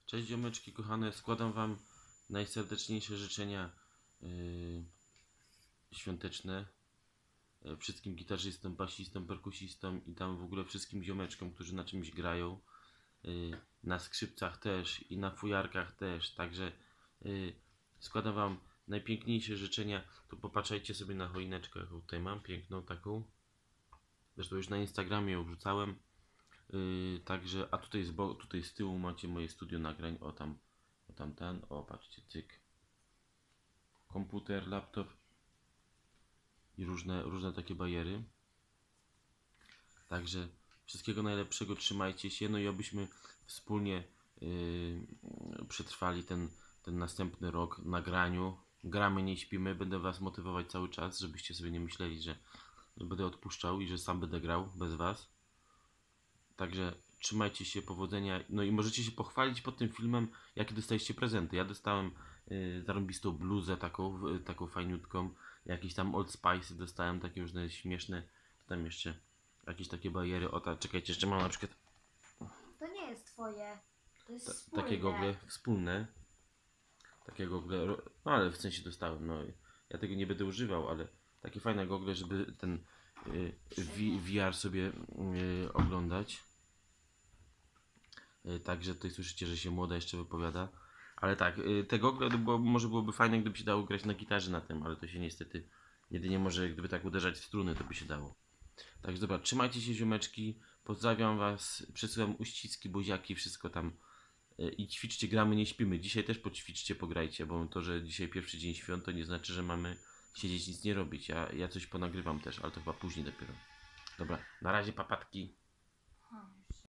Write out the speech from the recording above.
Cześć ziomeczki kochane, składam wam najserdeczniejsze życzenia świąteczne. Wszystkim gitarzystom, basistom, perkusistom i tam w ogóle wszystkim ziomeczkom, którzy na czymś grają. Na skrzypcach też i na fujarkach też, także składam wam najpiękniejsze życzenia. To popatrzajcie sobie na choineczkę, jaką tutaj mam, piękną taką. Zresztą już na Instagramie ją wrzucałem. Także, a tutaj tutaj z tyłu macie moje studio nagrań, patrzcie, cyk. Komputer, laptop i różne takie bajery. Także wszystkiego najlepszego, trzymajcie się, no i abyśmy wspólnie przetrwali ten następny rok na graniu. Gramy, nie śpimy, będę was motywować cały czas, żebyście sobie nie myśleli, że będę odpuszczał i że sam będę grał bez was. Także trzymajcie się, powodzenia. No i możecie się pochwalić pod tym filmem, jakie dostaliście prezenty. Ja dostałem zarąbistą bluzę, taką fajniutką. Jakieś tam Old Spice dostałem, takie różne śmieszne. Tam jeszcze jakieś takie bajery. Czekajcie, jeszcze mam na przykład To nie jest twoje. To jest wspólne. takie gogle wspólne. Takie gogle, no ale w sensie dostałem. No ja tego nie będę używał, ale takie fajne gogle, żeby ten VR sobie oglądać. Także tutaj słyszycie, że się młoda jeszcze wypowiada. Ale tak, te gogle może byłoby fajne, gdyby się dało grać na gitarze na tym, ale to się niestety jedynie może gdyby tak uderzać w struny, to by się dało. Także dobra, trzymajcie się ziomeczki, pozdrawiam was, przesyłam uściski, buziaki, wszystko tam. I ćwiczcie, gramy, nie śpimy. Dzisiaj też poćwiczcie, pograjcie, bo to, że dzisiaj pierwszy dzień świąt, to nie znaczy, że mamy siedzieć nic nie robić. Ja coś ponagrywam też, ale to chyba później dopiero. Dobra, na razie papatki.